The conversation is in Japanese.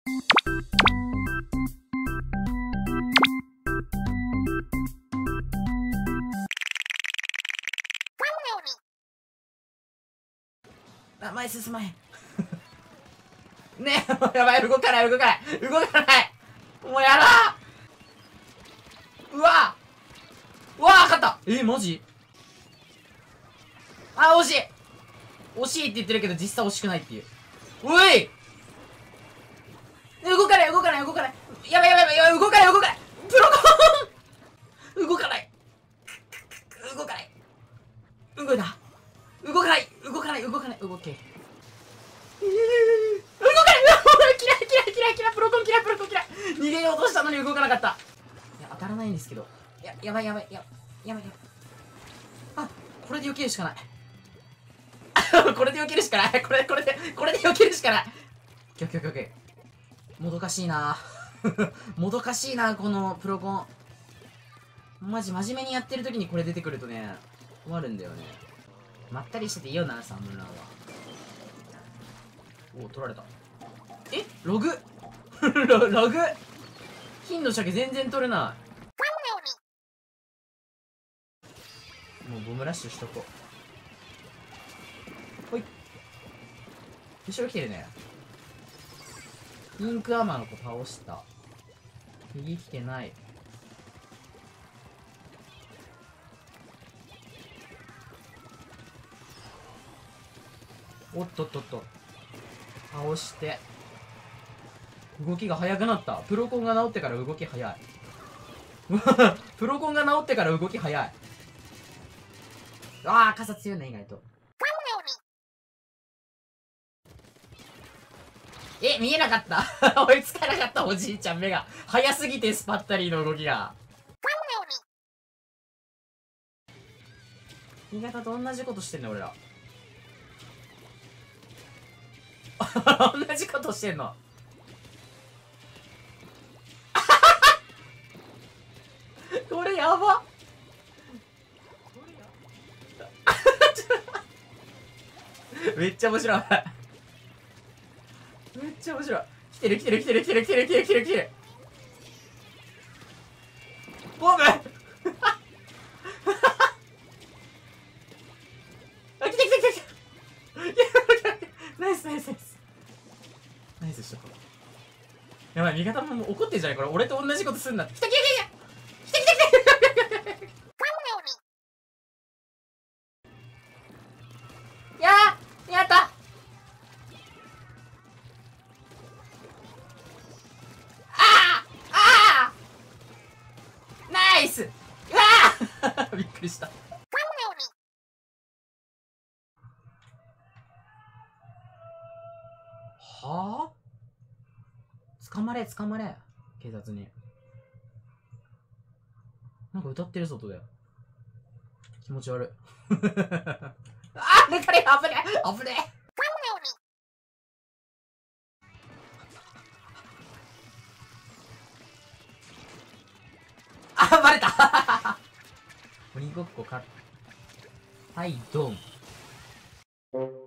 あ、前進まへん。ねえ、やばい、動かない、動かない、動かない。もうやだー。うわうわー、勝った。マジ？あ、惜しい。惜しいって言ってるけど、実際惜しくないっていう。おい、動かない、動かない、動かない。やばい、やばい、やばい、動かない、動かない。プロコン動かない。動かない。動いた。動かない、動かない、動かない、動け。動かない。キラキラキラキラ、プロコンキラ、プロコンキラ。逃げようとしたのに動かなかった。いや、当たらないんですけど。やばい、やばい、やばい、やばい。あ、これで避けるしかない。これで避けるしかない。これで避けるしかない。オッケーオッケーオッケー。もどかしいな。もどかしいな、このプロコン。マジ真面目にやってる時にこれ出てくるとね、困るんだよね。まったりしてていいよな、サムランは。お、取られた。ログログ金の鮭全然取れない。もうボムラッシュしとこう。ほい。後ろ来てるね。ピンクアーマーの子倒した。右来てない。おっとっとっと。倒して。動きが速くなった。プロコンが治ってから動き速い。プロコンが治ってから動き速い。ああ、傘強いね、意外と。見えなかった。追いつかなかった、おじいちゃん。目が速すぎて、スパッタリーの動きが。新潟と同じことしてんの、俺ら。同じことしてんの。これやば。めっちゃ面白い。めっちゃ面白い。来てる来てる来てる来てる来てる来てる来てる来てる。ボム。あ、来て来て来て来て。ナイスナイスナイス。ナイスしとこう。やばい、味方も怒ってんじゃないこれ。俺と同じことすんなって。来た来た来た来た来た来た来た。やったナイス。うわーびっくりした。はあ、捕まれ捕まれ、警察に。なんか歌ってる外だよ。気持ち悪い。あー、抜かれ、危ねえ危ねえ。あ、バレた。鬼ごっこか。はい、ドン。